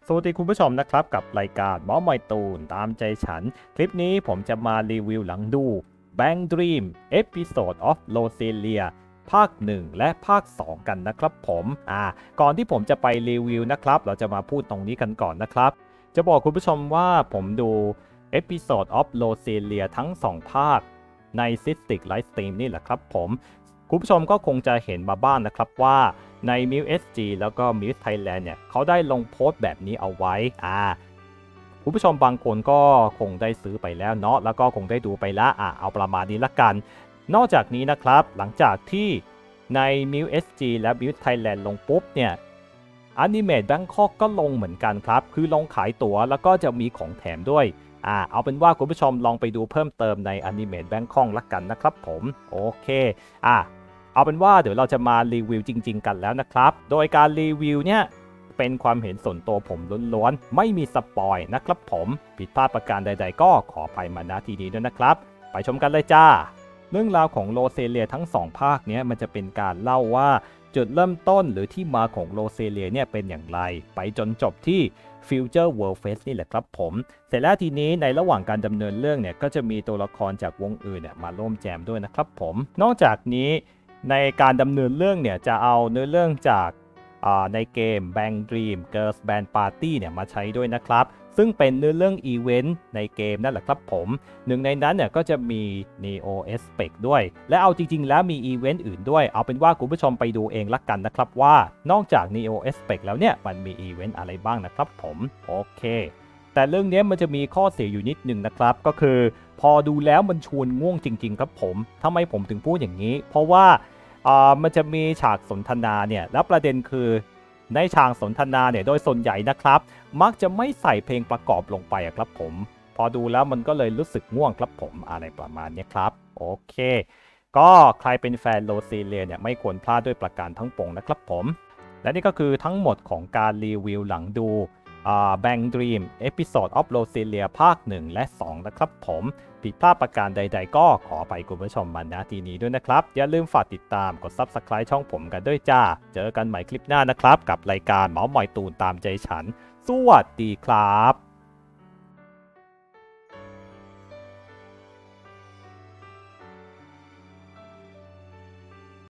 สวัสดีคุณผู้ชมนะครับกับรายการหมอมอยตูนตามใจฉันคลิปนี้ผมจะมารีวิวหลังดู Bang Dream Episode of Roselia ภาค 1 และภาค 2 กันนะครับผมก่อนที่ผมจะไปรีวิวนะครับเราจะมาพูดตรงนี้กันก่อนนะครับจะบอกคุณผู้ชมว่าผมดู Episode of Roselia ทั้ง 2 ภาคใน Cystic Livestream นี่แหละครับผมคุณผู้ชมก็คงจะเห็นมาบ้างนะครับว่าใน MILSG แล้วก็ MILS Thailand เนี่ยเขาได้ลงโพสต์แบบนี้เอาไว้คุณผู้ชมบางคนก็คงได้ซื้อไปแล้วเนาะแล้วก็คงได้ดูไปแล้วเอาประมาณนี้ละกันนอกจากนี้นะครับหลังจากที่ใน MILSG และ MILS Thailand ลงปุ๊บเนี่ย Animate Bangkok ก็ลงเหมือนกันครับคือลงขายตั๋วแล้วก็จะมีของแถมด้วยเอาเป็นว่าคุณผู้ชมลองไปดูเพิ่มเติมใน Animate Bangkok ละกันนะครับผมโอเคเอาเป็นว่าเดี๋ยวเราจะมารีวิวจริงๆกันแล้วนะครับโดยการรีวิวเนี่ยเป็นความเห็นส่วนตัวผมล้วนๆไม่มีสปอยนะครับผมผิดพลาดประการใดๆก็ขออภัยมาณที่นี้ด้วยนะครับไปชมกันเลยจ้าเรื่องราวของโรเซเลียทั้ง2ภาคเนี้ยมันจะเป็นการเล่าว่าจุดเริ่มต้นหรือที่มาของโรเซเลียเนี่ยเป็นอย่างไรไปจนจบที่ Future World Fest นี่แหละครับผมเสร็จแล้วทีนี้ในระหว่างการดำเนินเรื่องเนี่ยก็จะมีตัวละครจากวงอื่นเนี่ยมาร่วมแจมด้วยนะครับผมนอกจากนี้ในการดำเนินเรื่องเนี่ยจะเอาเนื้อเรื่องจากในเกม Bang Dream Girls Band Party เนี่ยมาใช้ด้วยนะครับซึ่งเป็นเนื้อเรื่องอีเวนต์ในเกมนั่นแหละครับผมหนึ่งในนั้นเนี่ยก็จะมี Neo Aspect ด้วยและเอาจริงๆแล้วมีอีเวนต์อื่นด้วยเอาเป็นว่าคุณผู้ชมไปดูเองละกันนะครับว่านอกจาก Neo Aspect แล้วเนี่ยมันมีอีเวนต์อะไรบ้างนะครับผมโอเคแต่เรื่องนี้มันจะมีข้อเสียอยู่นิดนึงนะครับก็คือพอดูแล้วมันชวนง่วงจริงๆครับผมทำไมผมถึงพูดอย่างนี้เพราะว่ามันจะมีฉากสนทนาเนี่ยแล้วประเด็นคือในฉากสนทนาเนี่ยโดยส่วนใหญ่นะครับมักจะไม่ใส่เพลงประกอบลงไปครับผมพอดูแล้วมันก็เลยรู้สึกง่วงครับผมอะไรประมาณนี้ครับโอเคก็ใครเป็นแฟนโรซีเลียเนี่ยไม่ควรพลาดด้วยประการทั้งปวงนะครับผมและนี่ก็คือทั้งหมดของการรีวิวหลังดูBang Dream Episode of Roselia ภาค 1 และ 2 นะครับผมผิดพลาดประการใดๆก็ขอไปคุณผู้ชมมาณที่นี้ด้วยนะครับอย่าลืมฝากติดตามกด Subscribe ช่องผมกันด้วยจ้าเจอกันใหม่คลิปหน้านะครับกับรายการเมาส์มอยตูนตามใจฉันสวัสดีครับ